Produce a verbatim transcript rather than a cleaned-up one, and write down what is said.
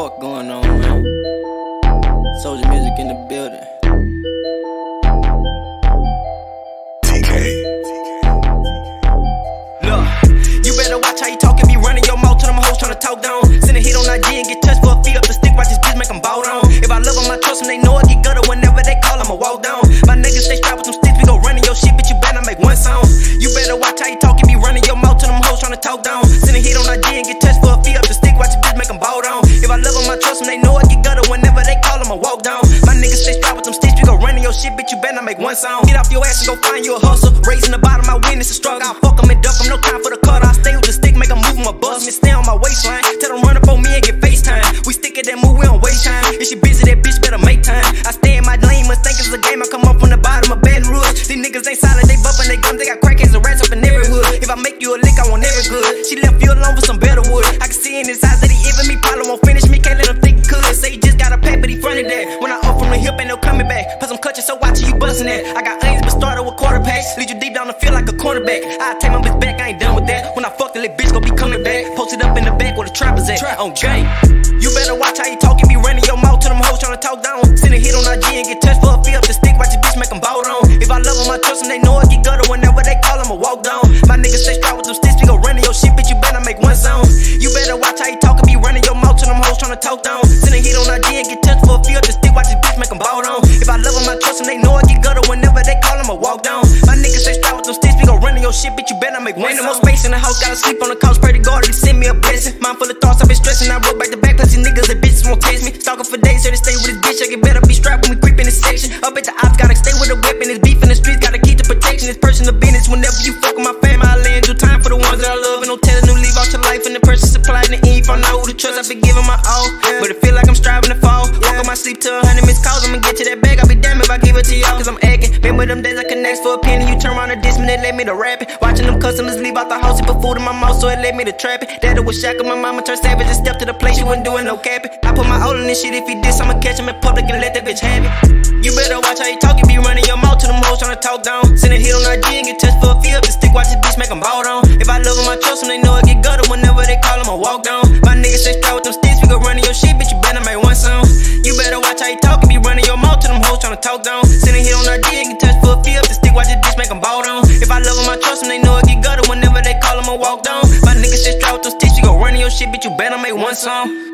fuck going on, man? Soldier music in the building. T K. Look, you better watch how you talkin', be running your mouth to them hoes tryna talk down. Send a hit on I G and get touched for a fee up the stick, watch this bitch make them bow down. If I love them, I trust them, they know I get gutter whenever they call, I'ma walk down. My niggas stay strapped with them sticks, we gon' run in your shit, bitch, you better make one sound. You better watch how you talkin', be running your mouth to them hoes tryna talk down. Send a hit on I G and get touched for a fee up the stick, watch this bitch make them bow down. If I love them, I trust them, they know I get gutter whenever they call, I'ma walk down. My niggas stay strapped with them sticks, we gon' run in your shit, bitch, you better not make one sound. Get off your ass and go find you a hustle. Raising the bottom, I win, it's a struggle. I fuck them and duck them, no time for the cut. I stay with the stick, make them move my bust. Me stay on my waistline, tell them run up on me and get FaceTime. We stick at that move, we don't waste time. If she busy, that bitch better make time. I stay in my lane, must think it's a game. I come up from the bottom of Baton Rouge. These niggas ain't solid, they bumpin' they gums. They got crackheads and rats up in every hood. If I make you a lick, I want every good. She left you alone for some better wood. I can see in his eyes that he even me, probably won't finish me. Can't let him think he could. Say he just got a pack, but he fronted that. When I up from the hip, ain't no coming back. Put some clutches, so watch you bustin' that. I got onions, but started with quarter packs. Lead you deep down the field like a cornerback. I take my bitch back, I ain't done with that. When I fuck the little bitch, gon' be coming back. Posted up in the back where the trappers at. On J. You better watch how you talkin', be running your mouth to them hoes tryna talk down. Send a hit on I G and get touched for a fee up the stick, watch your bitch make them bow down. If I love them, I trust them, they know I get gutter whenever they call, I'ma walk down. My niggas stay strapped with them sticks, we gon' run in your shit, bitch, you better make one sound. You better watch how you talkin', be running your mouth to them hoes tryna talk down. Send a hit on I G and get touched for a fee up the stick, watch your bitch make them bow down. If I love them, I trust them, they know I get gutter whenever they call, I'ma walk down. My niggas stay strapped with them sticks, we gon' run in your shit, bitch, you better make one sound. Ain't no more space in the house, gotta sleep on the couch, pray to God, he send me a blessing. Mind full of thoughts, I've been stressing, I wrote back to back, plus these niggas and bitches won't taste me. Stalking for days, here to stay with his bitch, I get better be strapped when we creep in this section. Up at the ops, gotta stay with a weapon, it's beef in the streets, gotta keep the protection, it's personal business. Whenever you fuck with my fam, I land your time for the ones that I love, and no telling them leave out your life, and the person supplying the eve. I know who to trust, I've been giving my all, but it feel like I'm striving to fall. Walk on my sleep to a hundred missed calls, I'ma get to that bag, I'll be damned if I give it to y'all, cause I'm acting. Remember them days I connect for a penny, you turn around and diss me, they led me to rapping. Watching them customers leave out the house, he put food in my mouth, so it led me to trapping. Daddy was shacking, my mama turned savage and stepped to the place, she wasn't doing no capping. I put my all in this shit, if he diss, I'ma catch him in public and let that bitch have it. You better watch how you talk, you be running your mouth to them hoes tryna talk down. Send a hit on I G and get touched for a fee up the stick, watch this bitch make them bow down. If I love them, I trust them, they know I get gutter whenever they call, I'ma walk down. My niggas stay strapped with them sticks, we gon' run in your shit, bitch, you better make one sound. You better watch how you talk, you be running your mouth to them hoes tryna talk down. Send a hit on I G and get touched for a fee up the stick, watch this bitch make them bow down. If I love them, I trust them, they know I get gutter whenever they call, I'ma walk down. My niggas stay strapped with them sticks, we gon' run in your shit, bitch, you better make one sound.